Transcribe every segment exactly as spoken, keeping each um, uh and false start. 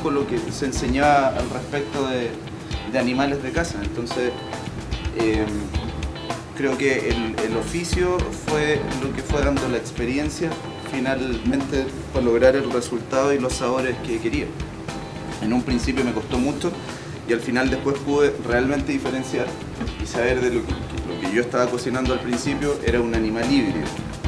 poco lo que se enseñaba al respecto de, de animales de casa. Entonces, eh, creo que el, el oficio fue lo que fue dando la experiencia finalmente para lograr el resultado y los sabores que quería. En un principio me costó mucho y al final después pude realmente diferenciar y saber de lo que, lo que yo estaba cocinando al principio era un animal híbrido.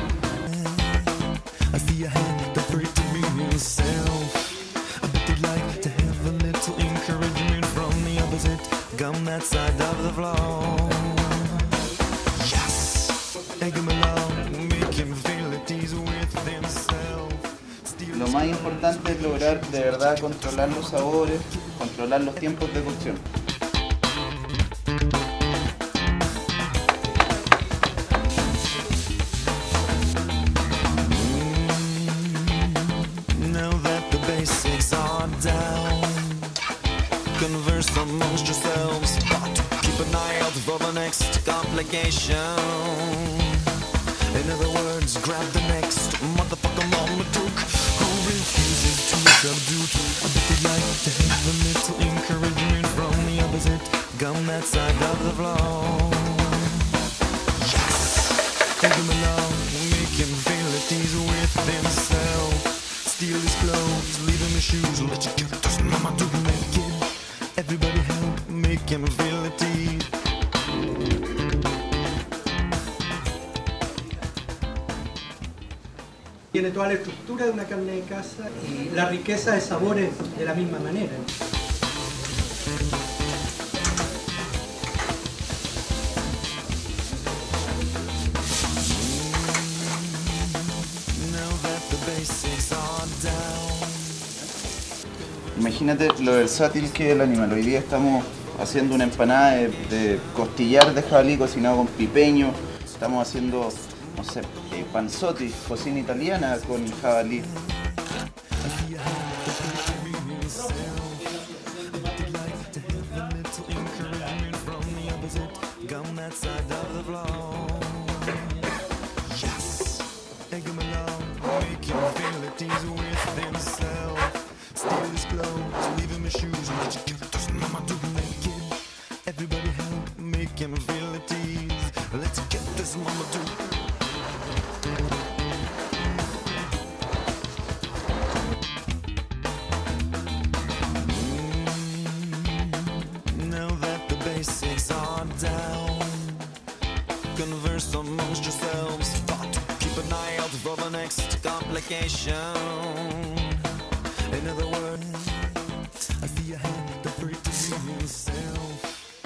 Lo más importante es lograr de verdad controlar los sabores, controlar los tiempos de cocción. Converse amongst yourselves, but keep an eye out for the next complication. In other words, grab the next motherfucker mama took who refuses to subdue. I bet they'd like to have a little encouragement from the opposite, come that side of the floor. Yes! Take him along, make him feel at ease with himself. Steal his clothes, leave him his shoes, let you get this mama to make it. Everybody help, make him feel at ease. Tiene toda la estructura de una carne de casa y la riqueza de sabores de la misma manera. Imagínate lo versátil que es el animal. Hoy día estamos haciendo una empanada de, de costillar de jabalí cocinado con pipeño. Estamos haciendo, no sé, eh, panzotti, cocina italiana con jabalí. Everybody help, make him feel at ease. Let's get this mama do. Now that the basics are down, converse amongst yourselves, but keep an eye out for the next complication. In other words, I see your hand, the free to be yourself.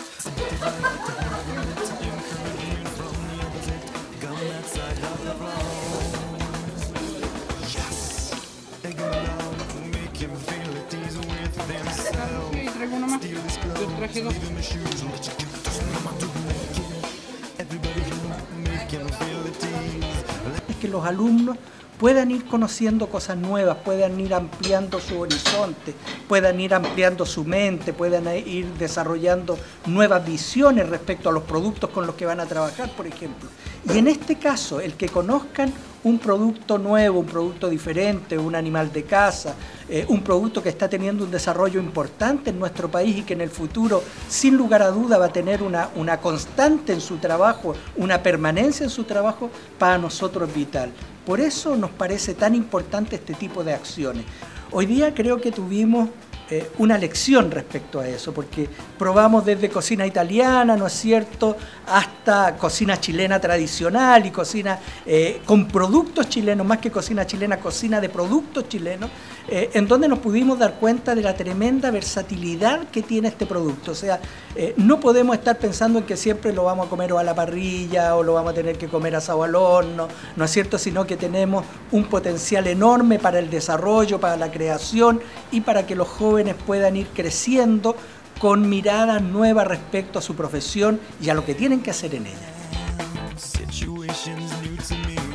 Es que los alumnos puedan ir conociendo cosas nuevas, puedan ir ampliando su horizonte, puedan ir ampliando su mente, puedan ir desarrollando nuevas visiones respecto a los productos con los que van a trabajar, por ejemplo. Y en este caso, el que conozcan un producto nuevo, un producto diferente, un animal de casa, eh, un producto que está teniendo un desarrollo importante en nuestro país y que en el futuro, sin lugar a duda, va a tener una, una constante en su trabajo, una permanencia en su trabajo, para nosotros es vital. Por eso nos parece tan importante este tipo de acciones. Hoy día creo que tuvimos eh, una lección respecto a eso, porque probamos desde cocina italiana, ¿no es cierto?, hasta cocina chilena tradicional y cocina eh, con productos chilenos, más que cocina chilena, cocina de productos chilenos, eh, en donde nos pudimos dar cuenta de la tremenda versatilidad que tiene este producto. O sea, eh, no podemos estar pensando en que siempre lo vamos a comer o a la parrilla o lo vamos a tener que comer asado al horno, ¿no es cierto?, sino que tenemos un potencial enorme para el desarrollo, para la creación y para que los jóvenes puedan ir creciendo con miradas nuevas respecto a su profesión y a lo que tienen que hacer en ella.